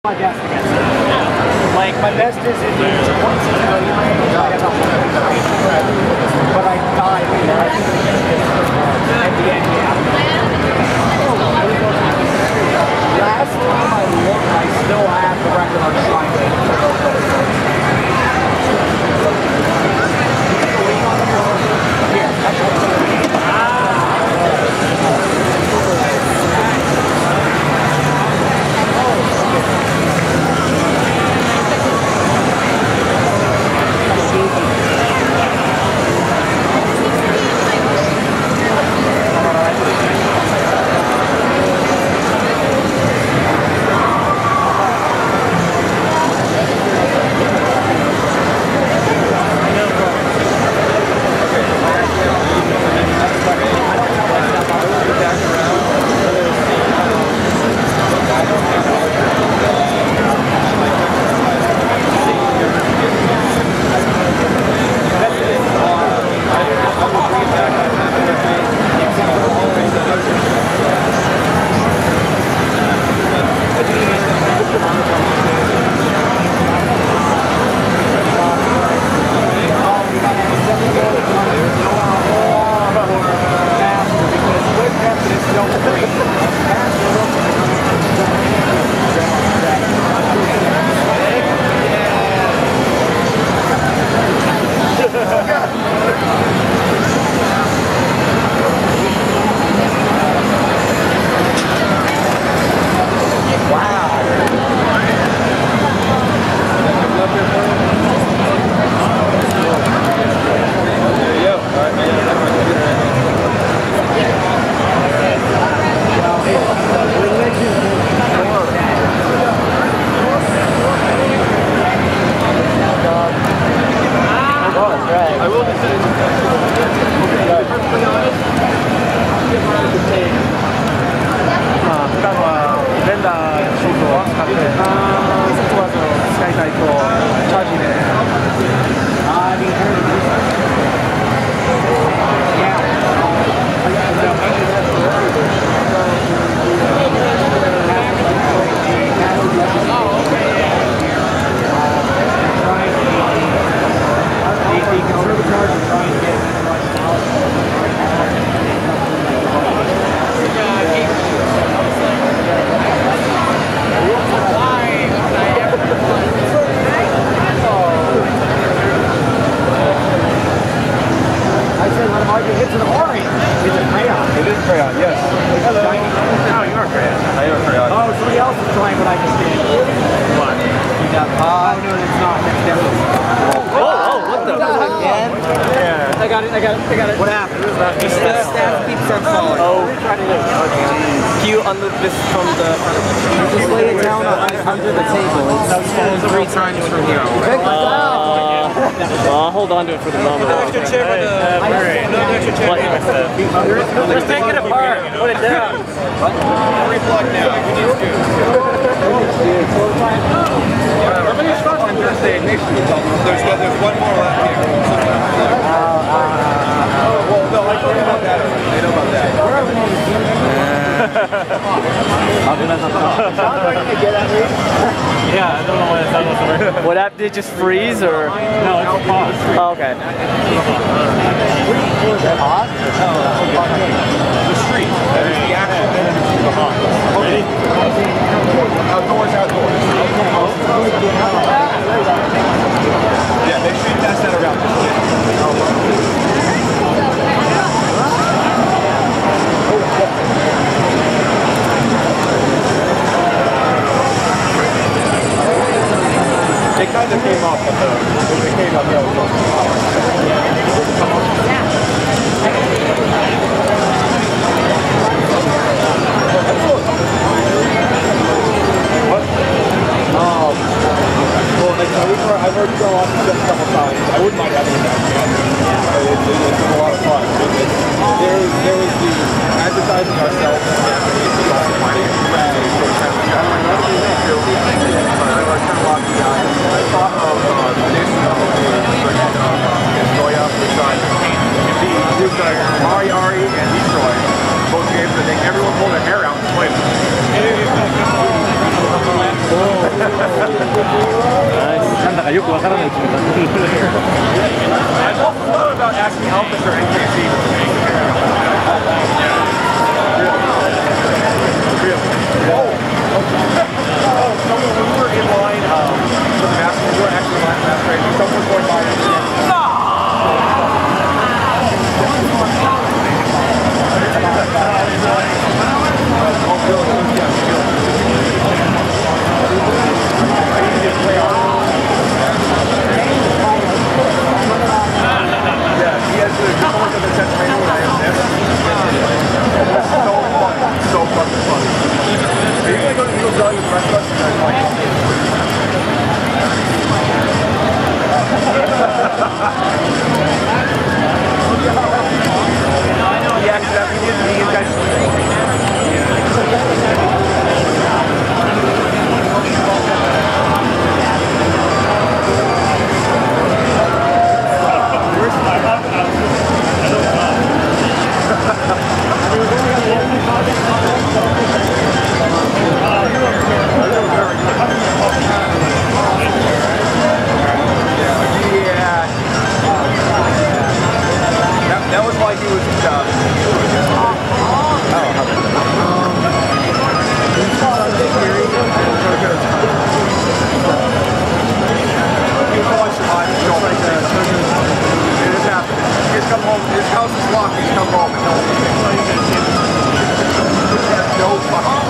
My best against it. Like, my best is in the 26 million range. But I died at the end, yeah. Last time I looked, I still have the record on Shrine. I got it. What happened? The staff keeps on falling. Oh, cue under this from the... Just lay it down under the table. It's falling 3 times from here. I'll hold on to it for the moment. No extra chair for the... Just take it apart. Put it down. Replug now. There's one more left here. Well, no, I know about that. I know about that. Yeah, I don't know why that sound was working. What app did it just freeze or? No, it's pause. Oh, okay. Was that hot? The street. The actual Ready? outdoors. Yeah, make sure you pass that around. It kind of came off, but it came up. What? Well, I've heard you go off just a couple times. I wouldn't mind having it back again. It's been a lot of fun. There was the advertising ourselves and I thought of this なんだかよくわからない気がする。 I also thought about asking Elvis or a.k.a. Oh, so when we were in line for the mask, we were actually in line for mask training. Someone was going by. Yeah, he has the colors of the Phantasmagoria when I am there. So fucking funny. Are you gonna go to Duel with the rest of us? Yeah, because we did me and guys. That was why he was He's come home. His house is locked. He's come home. No fucking.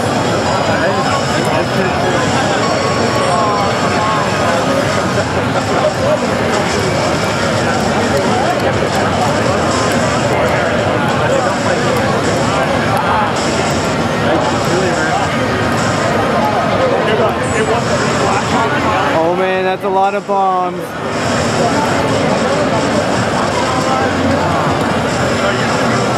Oh man, that's a lot of bombs.